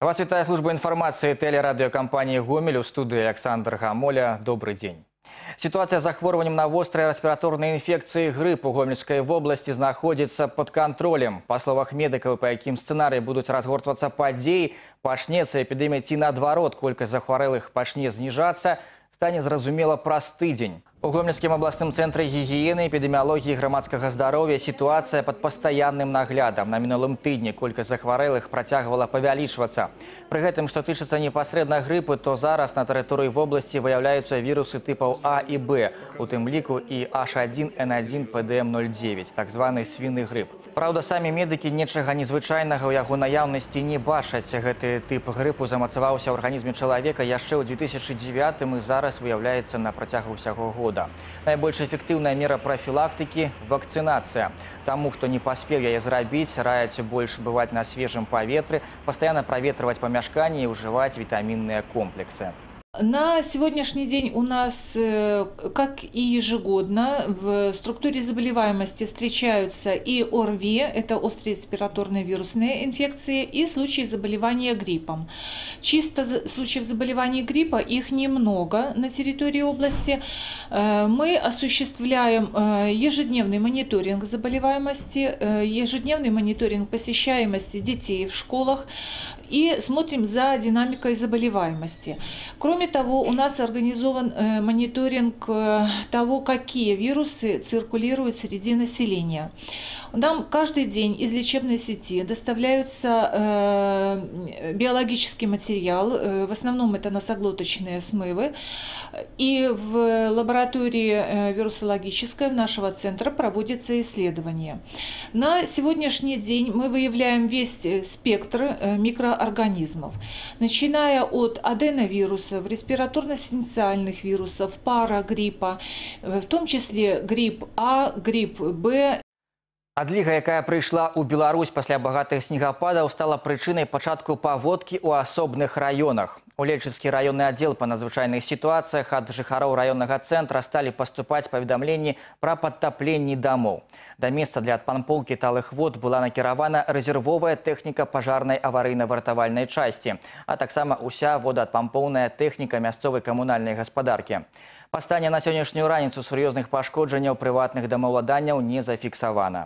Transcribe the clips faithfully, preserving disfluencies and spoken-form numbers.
Вас вітає служба інформації телерадіокомпанії «Гомель», у студії Александр Гамоля. Добрый день. Ситуация с захворюваннем на острые респираторные инфекции грипп у Гомельской области находится под контролем. По словах медиков, по яким сценарии будут разгортываться подеи, пачнется эпидемия ці наадварот, колькасць захворелых пачне зніжацца, стане зразумела праз тыдзень. У Гомельскім областным центре гигиены, эпидемиологии и громадского здоровья ситуация под постоянным наглядом. На минулым тыдні колькасць захворелых працягвала павялічвацца. При гэтым, што тычыцца непасрэдна гриппы, то зараз на тэрыторыі вобласці выяўляюцца вирусы типов А и Б, у тым ліку і H один N один P D M ноль девять, так званы свіны грипп. Праўда, самі медыкі нечага незвычайнага ў яго наяўнасці не бачаць. Гэты тып гриппу замацаваўся ў арганізме чалавека яшчэ ў две тысячи девятым і зараз выяўляецца на працягу ўсяго года. Найбольш эффектыўная мера профилактики – вакцинация. Тому, кто не поспел яе зрабіць, раяць больше бывать на свежем поветры, постоянно проветривать помещения и уживать витаминные комплексы. На сегодняшний день у нас, как и ежегодно, в структуре заболеваемости встречаются и О Р В И, это острые респираторные вирусные инфекции, и случаи заболевания гриппом. Чисто случаев заболевания гриппа их немного на территории области. Мы осуществляем ежедневный мониторинг заболеваемости, ежедневный мониторинг посещаемости детей в школах и смотрим за динамикой заболеваемости. Кроме того, у нас организован мониторинг того, какие вирусы циркулируют среди населения. Нам каждый день из лечебной сети доставляются биологический материал, в основном это носоглоточные смывы, и в лаборатории вирусологической нашего центра проводится исследование. На сегодняшний день мы выявляем весь спектр микроорганизмов, начиная от аденовирусов, респираторно-синциальных вирусов, парагриппа, в том числе грипп А, грипп Б. Адліга, якая прыйшла ў Беларусь пасля багатых снегападаў, стала прычынай пачатку паводкі ў асобных раёнах. У Лельчыцкі раённы аддзел па надзвычайных сітуацыях ад жыхароў раённага цэнтра сталі паступаць паведамленні пра падтапленні дамоў. Да месца для адпампоўкі талых вод была накіравана рэзервовая тэхніка пажарнай аварыйна-вартавальнай часці, а таксама ўся водаадпампоўная тэхніка мясцовай камунальнай гаспадаркі. Па стане на сённяшнюю раніцу сур'ёзных пашкоджанняў прыватных дамаўладанняў не зафіксавана.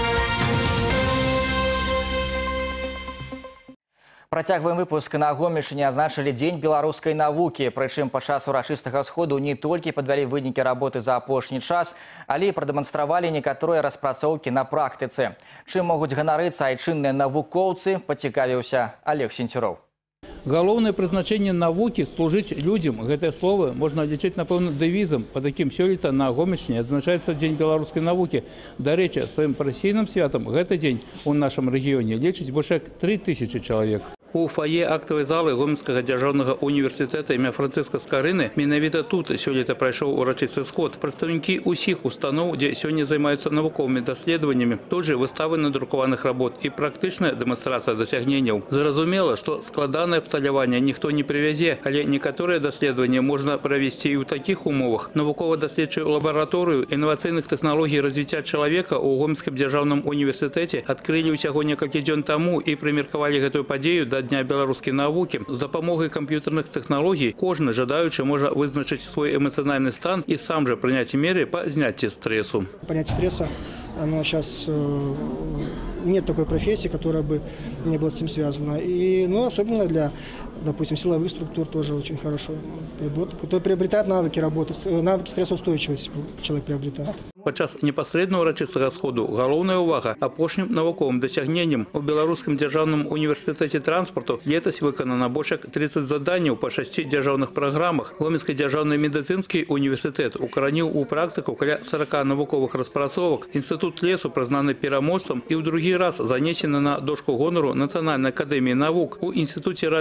Працягваем выпуск. На Гомельшчыне адзначылі дзень беларускай навукі. Прычым падчас урачыстага сходу не толькі падвялі вынікі работы за апошні час, але і прадэманстравалі некаторыя распрацоўкі на практыцы. Чым могуць ганарыцца айчынныя навукоўцы, пацікавіўся Олег Сенцюроў. Галоўнае прызначэнне навукі – служыць людзям. Гэтае слово можна лічыць, напэўна, дэвізам. Па такім сёлета на Гомельшчыне адзначаецца дзень беларускай навукі. Дарэчы, сваім прафесійным святам гэты дзень у нашым рэгіёне лічыць больш як тры тысячы чалавек. У фае актавай залы Гомельскага дзяржаўнага універсітэта імя Францыска Скарыны менавіта тут сёлета прайшоў урачысты сход. Прадстаўнікі ўсіх устаноў, дзе сёння займаюцца навуковымі даследаваннямі, тут жа выставы надрукаваных работ і практычная дэманстрацыя дасягненняў. Зразумела, што складанае абсталяванне ніхто не прывязе, але некаторыя даследаванні можна правесці і ў такіх умовах. Навукова-даследчую лабараторыю інавацыйных тэхналогій развіцця чалавека ў Гомельскім дзяржаўным універсітэце адкрылі ўсяго некалькі дзён таму і прымеркавалі гэтую падзею да Дня беларускай навукі. З дапамогай камп'ютарных тэхналогій кожны жадаючы можа вызначыць свой эмацыянальны стан і сам жа прыняць меры па зняцці стрессу. Понятие стресса, оно сейчас э, нет такой профессии, которая бы не была с этим связана. И, ну, особенно для, допустим, силовых структур тоже очень хорошо. Кто приобретает навыки работы, навыки стрессоустойчивости человек приобретает. Падчас непасрэдна ўрачыстага сходу галоўная ўвага апошнім навуковым дасягненням. У Беларускім дзяржаўным універсітэце транспарту летась выканана больш як трыццаць заданняў па шасці дзяржаўных праграмах. Гомельскі дзяржаўны медыцынскі універсітэт укараніў у практыку каля сорока навуковых распрацовак. Інстытут лесу прызнаны пераможцам і ў другі раз занесены на дошку гонору Нацыянальнай акадэміі навук. У інстытуце радыёбіялогіі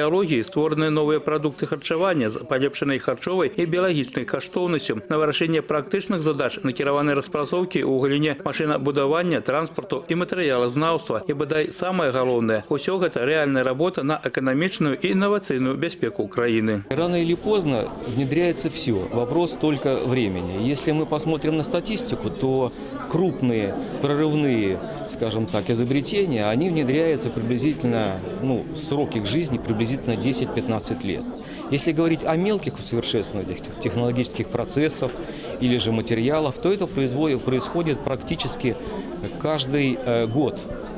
мікробіялогіі створаны новыя прадукты харчавання з палепшанай харчовай і біялагічнай каштоўнасцю, на вырашэнне практычных задач накіраванай распрацоўкі ў галіне машынабудавання, транспорту і матэрыялазнаўства. І бадай самае галоўнае, усё гэта рэальная работа на эканамічную і інновацыйную бяспеку Украины. Рано или поздно внедряется все. Вопрос только времени. Если мы посмотрим на статистику, то крупные, прорывные, скажем так, изобретения, они внедряются приблизительно, ну, срок их жизни приблизительно десять-пятнадцать лет. Если говорить о мелких усовершенствованиях технологических процессов или же материалов, то это происходит практически каждый год.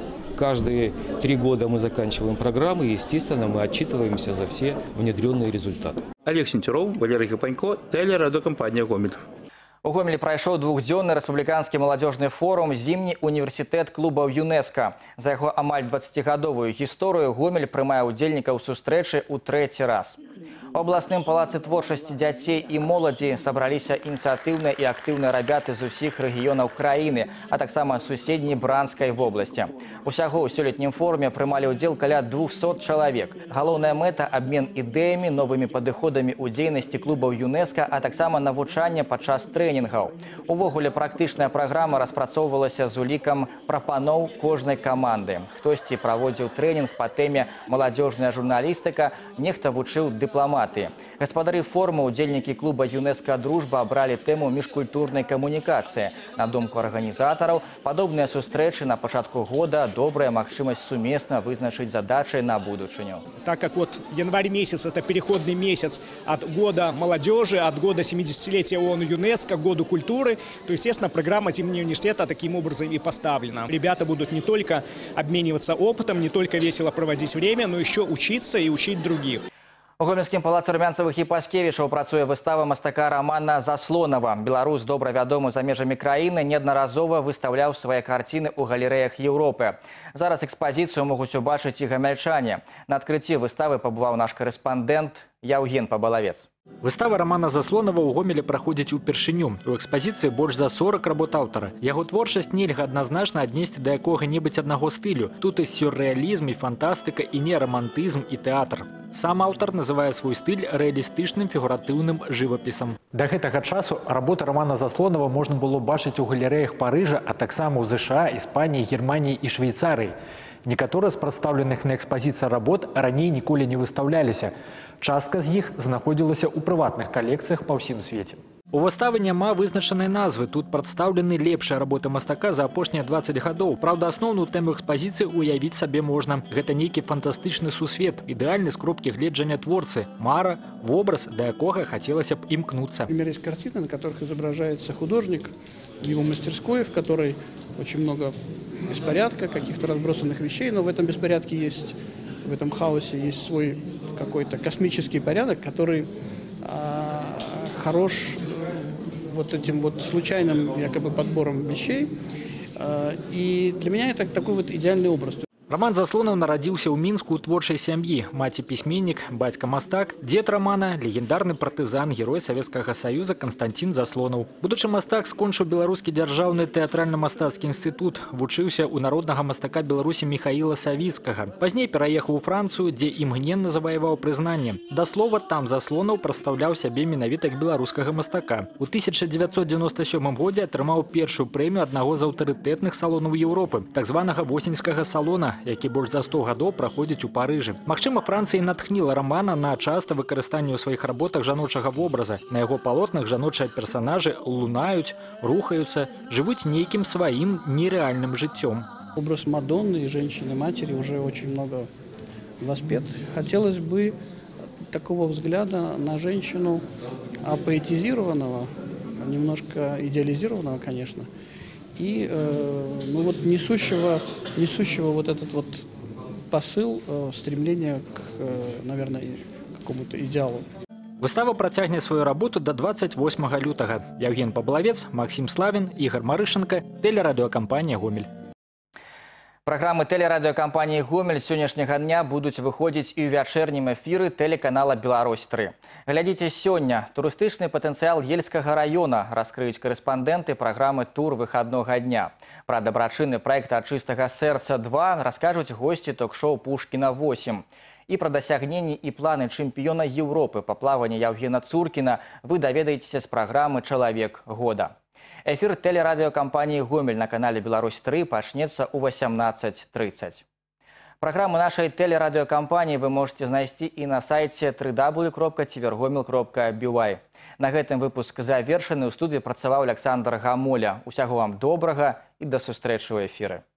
Каждые три года мы заканчиваем программы, и, естественно, мы отчитываемся за все внедренные результаты. Олег Сентеров, Валерий Капанько, телерадиокомпания «Гомель». У Гомелі прайшоў двухдзённы рэспубліканскі маладзёжны форум «Зімні універсітэт клубаў ЮНЕСКО». За яго амаль дваццацігадовую гісторыю Гомель прымае ўдзельнікаў сустрэчы ў трэці раз. У абласным палацы творчасці дзяцей і моладзі сабраліся ініцыятыўныя і актыўныя рабяты з усіх рэгіёнаў краіны, а таксама суседняй Бранскай вобласці. Усяго ў сёлетнім форуме прымалі ўдзел каля двухсот чалавек. Галоўная мэта – абмен ідэямі, новымі падыходамі ў дзейнасці клубаў ЮНЕСКО, а таксама навучанне падчас трэнінгаў. Увогуле практычная праграма распрацоўвалася з улікам прапаноў кожнай каманды. Хтосьці праводзіў трэнінг па тэме «Маладзёжная журналістыка», нехта вучыў дыпламатыі. Гаспадары форуму, удзельнікі клуба ЮНЕСКО «Дружба» абралі тэму міжкультурнай камунікацыі. На думку арганізатараў, падобныя сустрэчы на пачатку года – добрая магчымасць сумесна вызначыць задачы на будучыню. Так как вот январь месяц – это переходный месяц от года молодежи, от года семидесятилетия ООН ЮНЕСКО, году культуры, то, естественно, программа Зимнего университета таким образом и поставлена. Ребята будут не только обмениваться опытом, не только весело проводить время, но еще учиться и учить других. У Гомельскім палацы Румянцевых і Паскевічаў працуе выстава мастака Романа Заслонова. Беларус, добра вядомы за межамі краіны, неаднаразова выстаўляў свае карціны ў галерэях Еўропы. Зараз экспазіцыю могуць убачыць і гамяльчане. На адкрыцці выставы пабываў наш корэспандэнт Яўген Пабалавец. Выстава Романа Заслонова ў Гомелі праходзіць упершыню. У экспазіцыі больш за сорок работ аўтара. Яго творчасць нельга адназначна аднесці да якога-небудзь аднаго стылю. Тут і сюррэалізм, і фантастыка, і неарамантызм, і тэатр. Сам аўтар называе свой стыль рэалістычным фігуратыўным жывапісам. Да гэтага часу работы Романа Заслонова можна было бачыць у галерэях Парыжа, а таксама ў ЗША, Іспаніі, Германіі і Швейцарыі. Некаторыя з прадстаўленых на экспазіцыі работ раней ніколі не выстаўляліся. Частка з іх знаходзілася ў прыватных калекцыях па ўсім свеце. У выставы няма вызначанай назвы. Тут прадстаўлены лепшыя работы мастака за апошнія дваццаць гадоў. Праўда, асноўную тэму экспазіцыі уявіць сабе можна. Гэта нейкі фантастычны сусвет, ідэальны з кропкі гледжання творцы, мара, вобраз, да якога хацелася б імкнуцца. Например, есть картины, на которых изображается художник в его мастерской, в которой очень много беспорядка, каких-то разбросанных вещей, но в этом беспорядке есть, в этом хаосе есть свой какой-то космический порядок, который а, хорош вот этим вот случайным якобы подбором вещей. А, и для меня это такой вот идеальный образ. Роман Заслонов нарадзіўся ў Мінску ў творчай сям'і. Маці пісьменнік, бацька мастак, дзед Романа – легендарны партызан, герой Савецкага Саюза Константин Заслонов. Будучы мастак скончыў Беларускі дзяржаўны тэатральна-мастацкі інстытут, вучыўся ў народнага мастака Беларусі Міхаіла Савіцкага. Пазней пераехаў у Францыю, дзе імгненна заваяваў прызнанне. Да слова, там Заслонов прадстаўляў сябе менавіта як беларускага мастака. У тысяча дзевяцьсот дзевяноста сёмым годзе атрымаў першую прэмію аднаго з аўтарытэтных салонаў Еўропы, так званага восеньскага салона, які больш за сто гадоў праходзіць у Парыжы. Магчыма, Францыя натхніла Романа на часта выкарыстанне ў сваіх работах жаночага вобраза. На яго палотнах жаночыя персанажы лунаюць, рухаюцца, жывуць нейкім сваім нереальным жыццём. Образ Мадонны и женщины-матери уже очень много воспет. Хотелось бы такого взгляда на женщину апоэтизированного, немножко идеализированного, конечно, и э, ну вот несущего, несущего вот этот вот посыл, э, стремление к, э, наверное, какому-то идеалу. Выстава працягне сваю работу до двадцать восьмага лютага. Яўген Паблавец, Максим Славин, Игорь Марышенко, телерадиокомпания «Гомель». Программы телерадиокомпании «Гомель» сённяшняга дня будуць выходзіць і ў вячэрнім эфіры тэлеканала «Беларусь три». Глядзіце сёння. Турыстычны патэнцыял Ельскага района раскрыюць корэспандэнты праграмы «Тур выходнога дня». Пра дабрачынны праект «Ад чыстага сэрца два» раскажуць госці ток-шоу «Пушкіна восемь». И про дасягненні и планы чемпиона Европы по плаванию Евгена Цуркина вы доведаетесь с программы «Человек года». Эфир телерадиокомпании «Гомель» на канале «Беларусь три» начнется у восемнадцать тридцать. Программу нашей телерадиокомпании вы можете найти и на сайте дабл ю дабл ю дабл ю кропка тивергомель кропка би вай. На этом выпуск завершены. У студии працаваў Александр Гамоля. Усяго вам добрага и до сустрэчы ў эфиры.